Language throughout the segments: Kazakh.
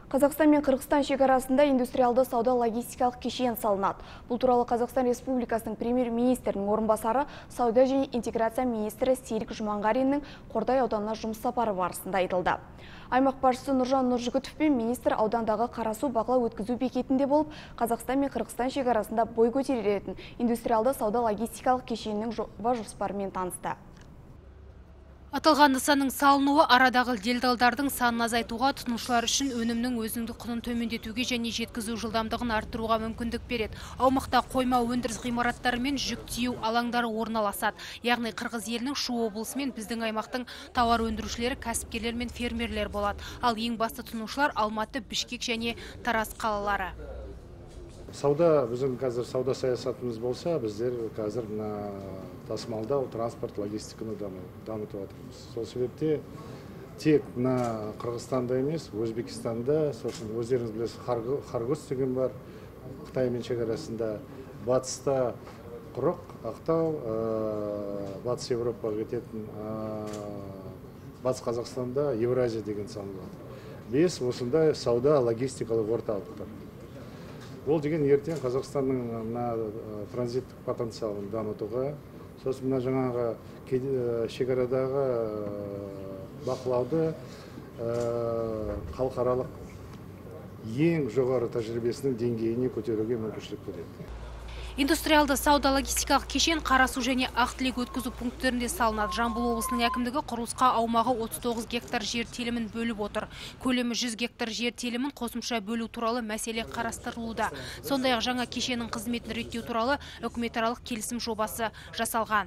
Қазақстан мен Қырғызстан шекарасында индустриалды сауда-логистикалық кешен салынады. Бұл туралы Қазақстан Республикасының премьер-министрінің орынбасары, сауда және интеграция министрі Серік Жұманғариннің Қордай ауданына жұмыс сапары барысында айтылды. Аймақ басшысы Нұржан Нұржігітов пен министр аудандағы Қарасу бақылау өткізу бекетінде болып, Қазақстан мен Қырғызстан шекарасында бой көтеретін индустриалды сауда-логистикалық кешенінің жоба жоспарымен танысты. Аталған нысанның салынуы арадағы делдалдардың санын азайтуға, тұтынушылар үшін өнімнің өзіндік құнын төмендетуге және жеткізу жылдамдығын арттыруға мүмкіндік береді. Аумақта қойма өндіріс ғимараттары мен жүк тиеу алаңдары орналасады. Яғни Қырғыз елінің Шу облысы мен біздің аймақтың тауар өндірушілері, кәсіпкерлер мен фермерлер болады. Ал ең басты тұтынушылар Алматы, Бішкек және Тараз қалалары. Сауда, біздің қазір сауда саясатымыз болса, біздер қазір тасымалдау, транспорт, логистиканы дамытып жатырмыз. Сол себепте тек Қырғызстанда емес, Өзбекстанда, сосын өздеріңіз білесіз, Харгус деген бар, Қытаймен шекарасында, батыста Құрық, Ақтау, батыс Европаға кететін, батыс Қазақстанда Евразия деген салынып жатыр. 5 осындай сауда логистикалық орталықтар. Ол деген ертең Қазақстанның транзиттік потенциалын дамытуға, сосын жаңағы шекарадағы бақылауды халықаралық ең жоғары тәжірибесінің деңгейіне көтеруге мүмкіншілік береді. Индустриалды сауда-логистикалық кешен Қарасу және Ақтілек өткізу пункттерінде салынады. Жамбыл облысының әкімдігі құрылысқа аумағы 39 гектар жер телімін бөліп отыр. Көлемі 100 гектар жер телімін қосымша бөлу туралы мәселе қарастырылуда. Сондай-ақ жаңа кешеннің қызметін реттеу туралы үкіметаралық келісім жобасы жасалған.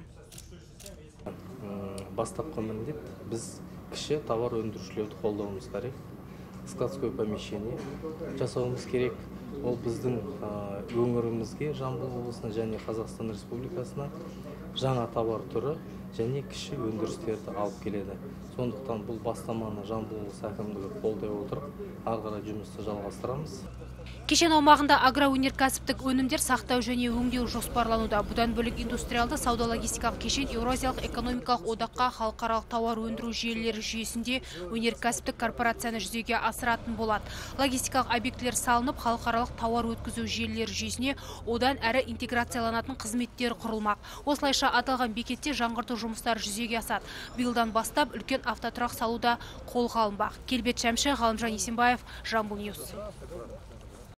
Бастапқы міндет біз кіші тауар өндірушілерді қолдауымыз керек. Складское помещение жасауымыз керек. Ол біздің өңірімізге, Жамбыл облысына және Қазақстан Республикасына жаңа тауар түрі және кіші өндірістерді алып келеді. Сондықтан бұл бастаманы Жамбыл облысы әкімдігі қолдай отырып, ары қарай жұмысты жалғастырамыз. Кешен аумағында агроөнеркәсіптік өнімдер сақтау және өңдеу жоспарлануда. Бұдан бөлек индустриалды сауда-логистикалық кешен Еуразиялық экономикалық одаққа халықаралық тауар өндіру желілері жүйесінде өнеркәсіптік корпорацияны жүзеге асыратын болады. Логистикалық объектілер салынып, халықаралық тауар өткізу желілері жүйесіне одан әрі интеграцияланатын қызметтер құрылмақ. Осылайша аталған бекетте жаңғырту жұмыстары жүзеге асады. Биылдан бастап үлкен автотұрақ салуда қолға алынбақ. Келбет Шәмші, Ғалымжан Есенбаев, Жамбыл Ньюс.